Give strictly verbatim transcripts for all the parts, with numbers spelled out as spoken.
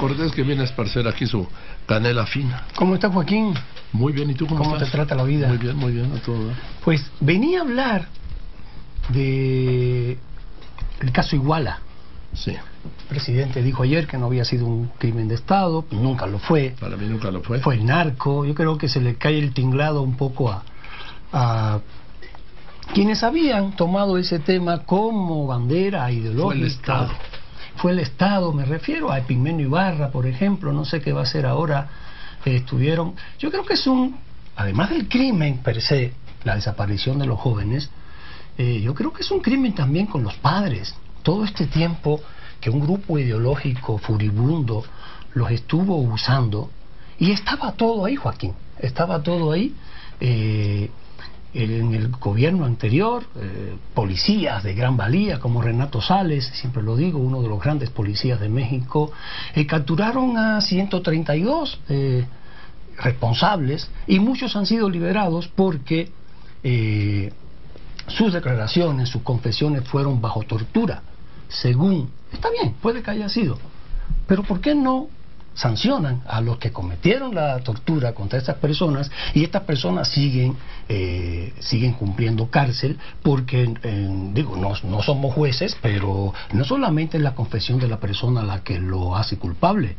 Cortés, que viene a esparcer aquí su canela fina. ¿Cómo está, Joaquín? Muy bien, ¿y tú cómo, ¿Cómo estás? te trata la vida? Muy bien, muy bien, a todo. Pues venía a hablar de el caso Iguala. Sí. El presidente dijo ayer que no había sido un crimen de Estado, nunca lo fue. Para mí nunca lo fue. Fue el narco. Yo creo que se le cae el tinglado un poco a, a quienes habían tomado ese tema como bandera ideológica. Fue el Estado. Fue el Estado, me refiero a Epigmenio Ibarra, por ejemplo, no sé qué va a hacer ahora. Eh, estuvieron. Yo creo que es un, además del crimen per se, la desaparición de los jóvenes, eh, yo creo que es un crimen también con los padres. Todo este tiempo que un grupo ideológico furibundo los estuvo usando, y estaba todo ahí, Joaquín, estaba todo ahí. Eh, en el gobierno anterior, eh, policías de gran valía como Renato Sales, siempre lo digo, uno de los grandes policías de México, eh, capturaron a ciento treinta y dos eh, responsables, y muchos han sido liberados porque eh, sus declaraciones, sus confesiones fueron bajo tortura, según, está bien, puede que haya sido, pero ¿por qué no sancionan a los que cometieron la tortura contra estas personas, y estas personas siguen eh, siguen cumpliendo cárcel? Porque eh, digo, no, no somos jueces, pero no solamente es la confesión de la persona la que lo hace culpable,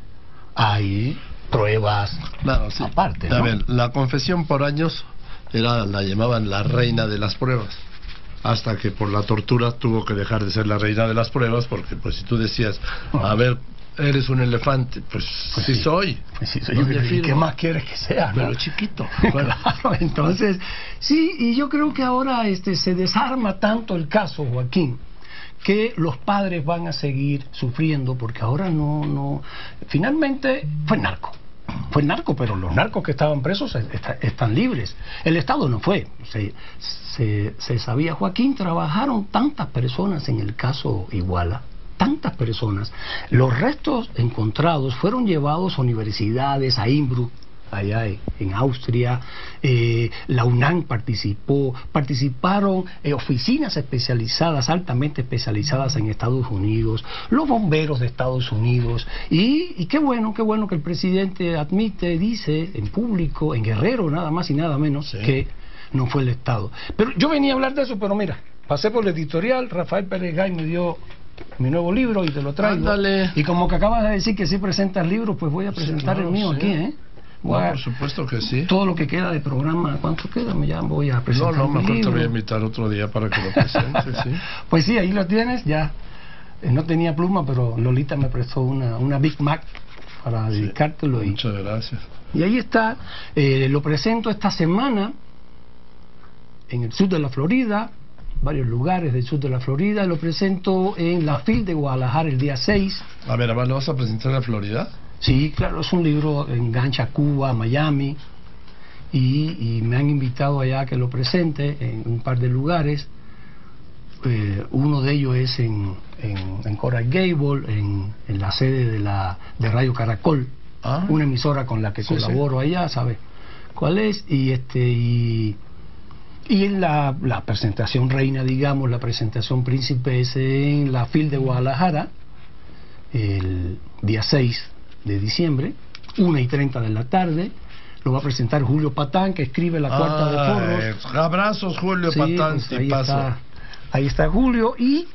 hay pruebas Claro, sí. aparte, ¿no? A ver, la confesión por años era, la llamaban la reina de las pruebas, hasta que por la tortura tuvo que dejar de ser la reina de las pruebas, porque pues si tú decías, a ver, eres un elefante, pues, pues sí, sí soy. Pues sí soy. ¿Y qué más quieres que sea, no? Pero chiquito. Claro, entonces, sí, y yo creo que ahora este se desarma tanto el caso, Joaquín, que los padres van a seguir sufriendo, porque ahora no, no, finalmente fue narco. Fue narco, pero los narcos que estaban presos está, están libres. El Estado no fue. Se, se, se sabía, Joaquín, trabajaron tantas personas en el caso Iguala, tantas personas. Los restos encontrados fueron llevados a universidades, a Innsbruck, allá en Austria, eh, la UNAM participó, participaron eh, oficinas especializadas, altamente especializadas en Estados Unidos, los bomberos de Estados Unidos, y, y qué bueno, qué bueno que el presidente admite, dice en público, en Guerrero nada más y nada menos, sí, que no fue el Estado. Pero yo venía a hablar de eso, pero mira, pasé por el editorial, Rafael Pérez Gay me dio mi nuevo libro y te lo traigo. Ándale. Y como que acabas de decir que sí presentas libros, pues voy a presentar, sí, claro, el mío, sí, aquí, ¿eh? No, por supuesto que sí. Todo lo que queda de programa, ¿cuánto queda? Ya voy a presentar. No, no, mejor libro. te voy a invitar otro día para que lo presentes, sí. Pues sí, ahí lo tienes, ya. Eh, no tenía pluma, pero Lolita me prestó una, una Big Mac para sí, dedicártelo. Y, muchas gracias. Y ahí está, eh, lo presento esta semana en el sur de la Florida, varios lugares del sur de la Florida. Lo presento en la FIL de Guadalajara el día seis. A ver, ¿lo vas a presentar en la Florida? Sí, claro, es un libro, engancha a Cuba, a Miami, y, y me han invitado allá a que lo presente en un par de lugares. Eh, uno de ellos es en, en, en Coral Gable, en, en la sede de la de Radio Caracol, ah, una emisora con la que sí, colaboro, sí, allá, ¿sabes cuál es? Y este y, y en la, la presentación reina, digamos, la presentación príncipe es en la FIL de Guadalajara, el día seis de diciembre, una y treinta de la tarde. Lo va a presentar Julio Patán, que escribe La Cuarta ah, de Porros. Abrazos, Julio, sí, Patán, pues ahí, paso. Está, ahí está Julio. Y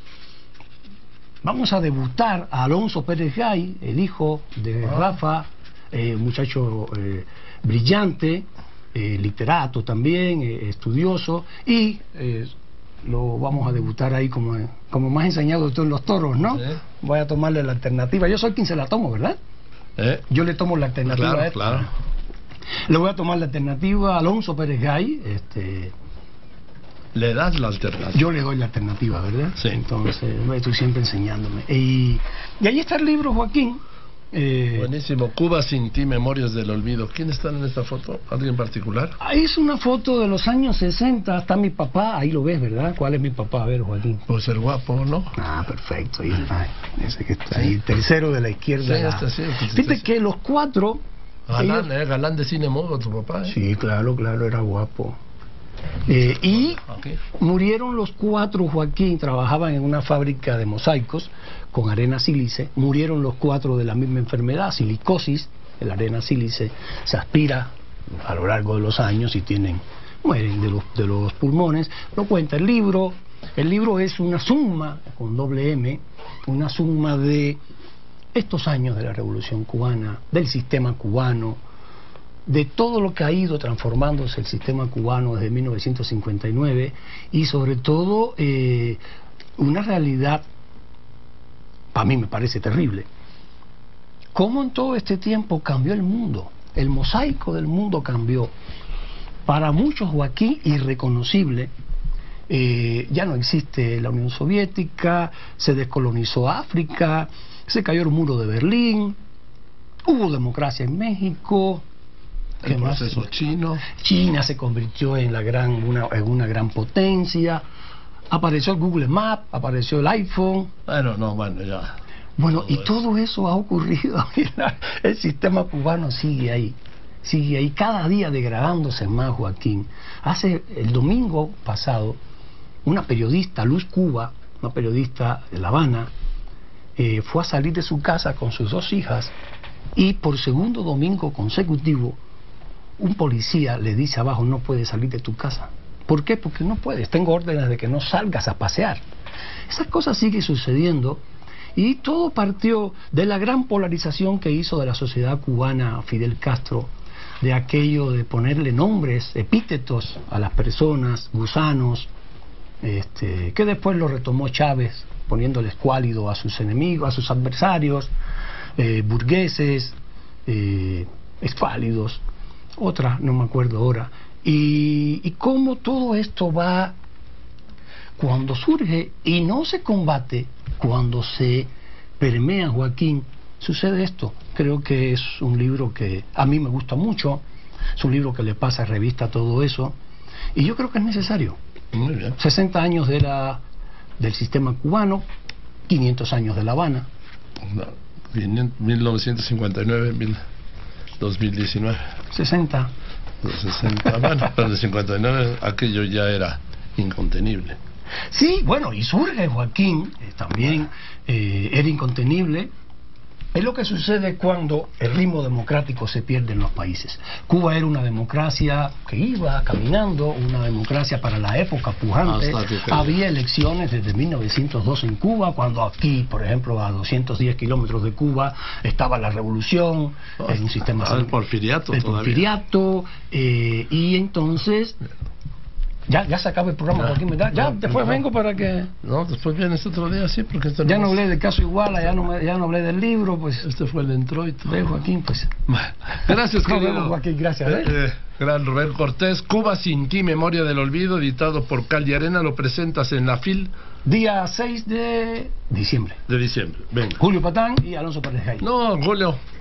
vamos a debutar a Alonso Pérez Gay, el hijo de ah. Rafa, eh, muchacho eh, brillante, eh, literato también, eh, estudioso, y eh, lo vamos a debutar ahí como, como más enseñado tú en los toros, ¿no? Sí. Voy a tomarle la alternativa. Yo soy quien se la tomo, ¿verdad? ¿Eh? Yo le tomo la alternativa. Claro, a claro. Le voy a tomar la alternativa a Alonso Pérez Gay. Este, le das la alternativa. Yo le doy la alternativa, ¿verdad? Sí. Entonces, estoy siempre enseñándome. Y, y ahí está el libro, Joaquín. Eh, Buenísimo. Cuba sin ti, Memorias del Olvido. ¿Quién está en esta foto? ¿Alguien en particular? Ahí es una foto de los años sesenta. Está mi papá. Ahí lo ves, ¿verdad? ¿Cuál es mi papá? A ver, Joaquín. Pues el guapo, ¿no? Ah, perfecto. Ahí está. Ese que está ahí. Tercero de la izquierda. Sí, está, sí, está, Fíjate sí, que los cuatro... Galán, ellos... ¿eh? Galán de cine mudo, tu papá, ¿eh? Sí, claro, claro, era guapo. Eh, y Okay. murieron los cuatro. Joaquín trabajaban en una fábrica de mosaicos con arena sílice. Murieron los cuatro de la misma enfermedad, silicosis. La arena sílice se aspira a lo largo de los años y tienen, mueren de los, de los pulmones. Lo cuenta el libro. El libro es una suma, con doble M, una suma de estos años de la Revolución Cubana, del sistema cubano, de todo lo que ha ido transformándose el sistema cubano desde mil novecientos cincuenta y nueve, y sobre todo eh, una realidad, para mí me parece terrible, cómo en todo este tiempo cambió el mundo, el mosaico del mundo cambió. Para muchos, Joaquín, irreconocible. Eh, ya no existe la Unión Soviética, se descolonizó África, se cayó el muro de Berlín, hubo democracia en México. El proceso chino. China se convirtió en la gran una, en una gran potencia. Apareció el Google Maps, apareció el iPhone. Bueno, no, bueno, ya. Bueno, todo y eso. todo eso ha ocurrido. El sistema cubano sigue ahí, sigue ahí, cada día degradándose más, Joaquín. Hace el domingo pasado, una periodista, Luz Cuba, una periodista de La Habana, eh, fue a salir de su casa con sus dos hijas y por segundo domingo consecutivo un policía le dice abajo: no puedes salir de tu casa. ¿Por qué? Porque no puedes, tengo órdenes de que no salgas a pasear. Esas cosas siguen sucediendo y todo partió de la gran polarización que hizo de la sociedad cubana Fidel Castro, de aquello de ponerle nombres, epítetos a las personas, gusanos, Este, que después lo retomó Chávez poniéndole escuálido a sus enemigos, a sus adversarios, eh, burgueses, eh, escuálidos, otra no me acuerdo ahora, y, y cómo todo esto va, cuando surge y no se combate, cuando se permea, Joaquín, sucede esto. Creo que es un libro que a mí me gusta mucho, es un libro que le pasa revista a todo eso, y yo creo que es necesario. Muy bien. sesenta años de la, del sistema cubano, quinientos años de La Habana. No, mil novecientos cincuenta y nueve, dos mil diecinueve. sesenta. Los sesenta, bueno, pero en el cincuenta y nueve aquello ya era incontenible. Sí, bueno, y surge, Joaquín, eh, también eh, era incontenible. Es lo que sucede cuando el ritmo democrático se pierde en los países. Cuba era una democracia que iba caminando, una democracia para la época pujante. Había elecciones desde mil novecientos dos en Cuba, cuando aquí, por ejemplo, a doscientos diez kilómetros de Cuba estaba la revolución, Oh, en un sistema... el porfiriato el todavía. porfiriato, eh, y entonces... Ya, ya se acaba el programa, Ya, Joaquín, ¿verdad? Ya, no, después no. vengo para que... No, después vienes otro día, sí, porque esto Ya no es- hablé del caso Iguala, ya no, me- ya no hablé del libro, pues... Este fue el introito. Ve, Joaquín, pues... Gracias, Nos querido. vemos, Joaquín, gracias, ¿eh? Eh, eh, gran Rubén Cortés. Cuba sin ti, Memoria del Olvido, editado por Cal y Arena. Lo presentas en la FIL Día seis de diciembre. de diciembre. Venga. Julio Patán y Alonso Pérez Gay. No, Julio.